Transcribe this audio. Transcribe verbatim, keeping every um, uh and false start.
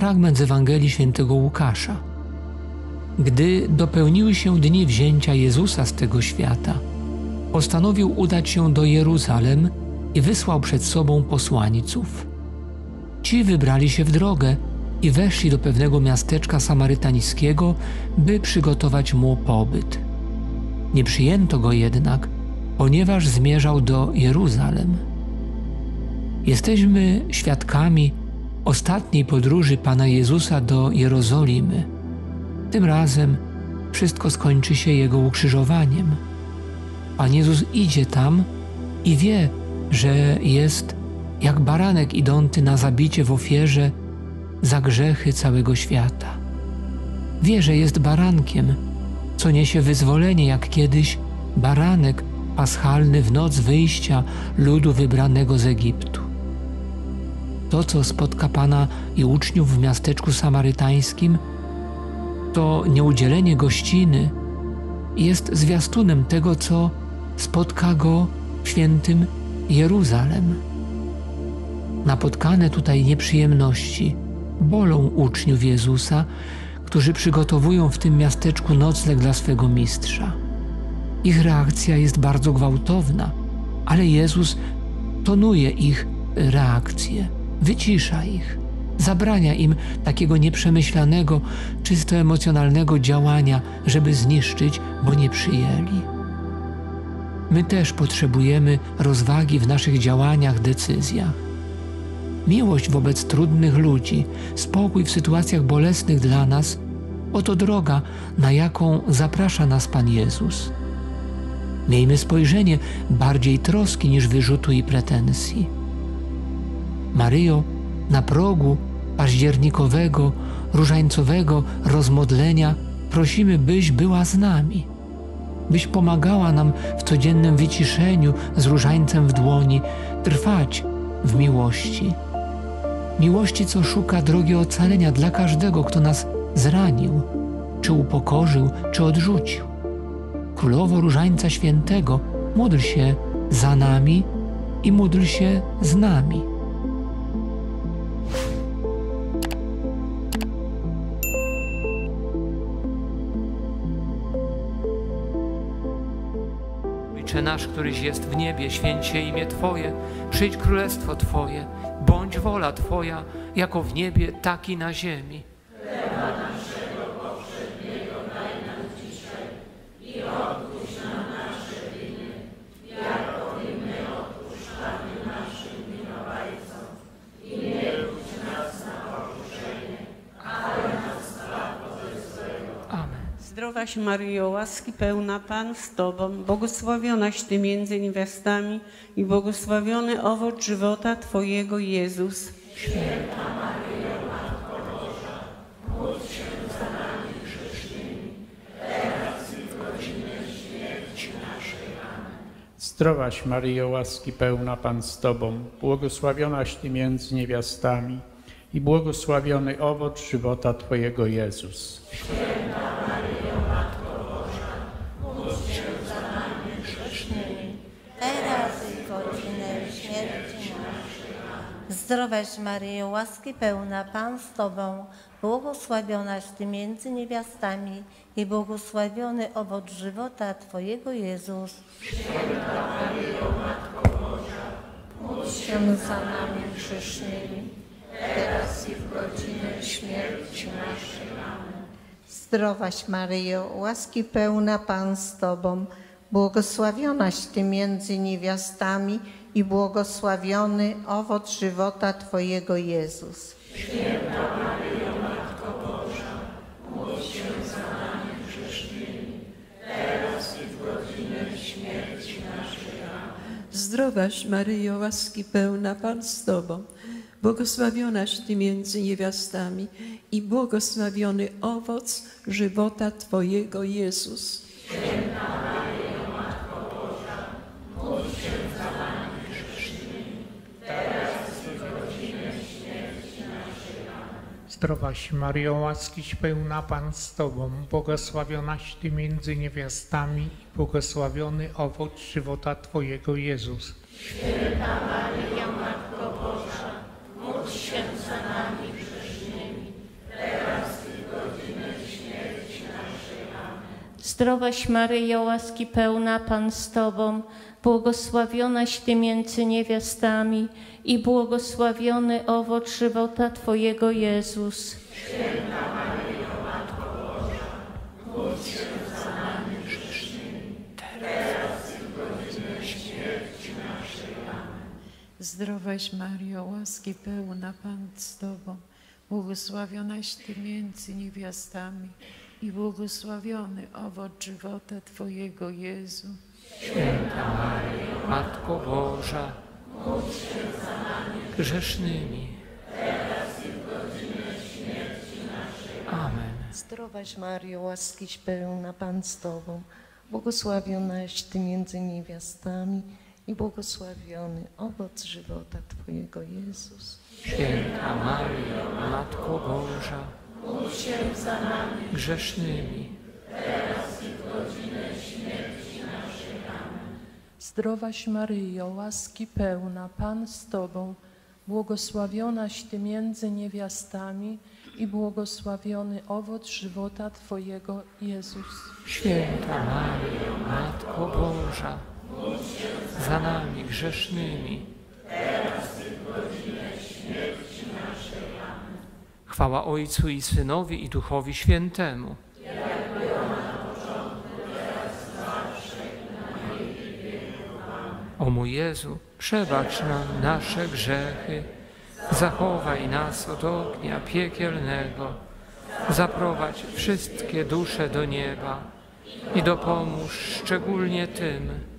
fragment z Ewangelii Świętego Łukasza. Gdy dopełniły się dni wzięcia Jezusa z tego świata, postanowił udać się do Jeruzalem i wysłał przed sobą posłańców. Ci wybrali się w drogę i weszli do pewnego miasteczka samarytańskiego, by przygotować mu pobyt. Nie przyjęto go jednak, ponieważ zmierzał do Jeruzalem. Jesteśmy świadkami ostatniej podróży Pana Jezusa do Jerozolimy. Tym razem wszystko skończy się Jego ukrzyżowaniem. Pan Jezus idzie tam i wie, że jest jak baranek idący na zabicie w ofierze za grzechy całego świata. Wie, że jest barankiem, co niesie wyzwolenie, jak kiedyś baranek paschalny w noc wyjścia ludu wybranego z Egiptu. To, co spotka Pana i uczniów w miasteczku samarytańskim, to nieudzielenie gościny jest zwiastunem tego, co spotka go w świętym Jeruzalem. Napotkane tutaj nieprzyjemności bolą uczniów Jezusa, którzy przygotowują w tym miasteczku nocleg dla swego mistrza. Ich reakcja jest bardzo gwałtowna, ale Jezus tonuje ich reakcję, wycisza ich, zabrania im takiego nieprzemyślanego, czysto emocjonalnego działania, żeby zniszczyć, bo nie przyjęli. My też potrzebujemy rozwagi w naszych działaniach, decyzjach. Miłość wobec trudnych ludzi, spokój w sytuacjach bolesnych dla nas, oto droga, na jaką zaprasza nas Pan Jezus. Miejmy spojrzenie bardziej troski niż wyrzutu i pretensji. Maryjo, na progu październikowego, różańcowego rozmodlenia prosimy, byś była z nami, byś pomagała nam w codziennym wyciszeniu z różańcem w dłoni trwać w miłości. Miłości, co szuka drogi ocalenia dla każdego, kto nas zranił, czy upokorzył, czy odrzucił. Królowo Różańca Świętego, módl się za nami i módl się z nami. Ojcze nasz, któryś jest w niebie, święć się imię Twoje, przyjdź królestwo Twoje, bądź wola Twoja, jako w niebie, tak i na ziemi. Chleba naszego powszedniego daj nam dzisiaj i odpuść nam nasze winy, jako i my odpuszczamy naszym winowajcom. I nie wódź nas na pokuszenie, ale nas zbaw ode złego. Amen. Zdrowaś Maryjo, łaski pełna, Pan z Tobą, błogosławionaś Ty między niewiastami i błogosławiony owoc żywota Twojego, Jezus. Święta Maryjo, Matko Boża, módl się za nami grzesznymi, teraz i w godzinę śmierci naszej. Amen. Zdrowaś Maryjo, łaski pełna, Pan z Tobą, błogosławionaś Ty między niewiastami i błogosławiony owoc żywota Twojego, Jezus. Święta Maryjo, Matko Boża, módl się za nami grzesznymi, teraz i w godzinę śmierci naszej. Zdrowaś Maryjo, łaski pełna, Pan z Tobą, błogosławionaś Ty między niewiastami i błogosławiony owoc żywota Twojego, Jezus. Święta Maryjo, Matko Boża, módl się za nami grzesznymi, teraz i w godzinę śmierci naszej. Amen. Zdrowaś Maryjo, łaski pełna, Pan z Tobą, błogosławionaś Ty między niewiastami i błogosławiony owoc żywota Twojego, Jezus. Święta Maryjo, Matko Boża, módl się za nami grzesznymi, teraz i w godzinę śmierci naszej. Amen. Zdrowaś Maryjo, łaski pełna, Pan z Tobą, błogosławionaś Ty między niewiastami i błogosławiony owoc żywota Twojego, Jezus. Święta Maryjo, Matko Boża, módl się za nami grzesznymi, teraz i w godzinę śmierci naszej. Amen. Zdrowaś Maryjo, łaskiś pełna, Pan z Tobą, błogosławionaś Ty między niewiastami i błogosławiony owoc żywota Twojego, Jezus. Święta Maryjo, Matko Boża, módl się za nami grzesznymi, Zdrowaś Maryjo, łaski pełna, Pan z Tobą, błogosławionaś Ty między niewiastami i błogosławiony owoc żywota Twojego, Jezus. Święta Maryjo, Matko Boża, módl się za nami grzesznymi, teraz i w godzinę śmierci naszej. Amen. Zdrowaś Maryjo, łaski pełna, Pan z Tobą, błogosławionaś Ty między niewiastami i błogosławiony owoc żywota Twojego, Jezu. Święta Maryjo, Matko Boża, módl się za nami grzesznymi, teraz i w godzinę śmierci naszej. Amen. Zdrowaś Maryjo, łaskiś pełna, Pan z Tobą, błogosławionaś Ty między niewiastami i błogosławiony owoc żywota Twojego, Jezus. Święta Maryjo, Matko Boża, módl się za nami grzesznymi, teraz i w godzinę śmierci naszej. Amen. Zdrowaś Maryjo, łaski pełna, Pan z Tobą, błogosławionaś Ty między niewiastami i błogosławiony owoc żywota Twojego, Jezus. Święta Maryjo, Matko Boża, módl się za nami grzesznymi, teraz i w godzinę śmierci naszej. Amen. Chwała Ojcu i Synowi i Duchowi Świętemu. Jak była na początku, teraz zawsze i na wieki wieków. Amen. O mój Jezu, przebacz nam nasze grzechy, zachowaj nas od ognia piekielnego, zaprowadź wszystkie dusze do nieba i dopomóż szczególnie tym,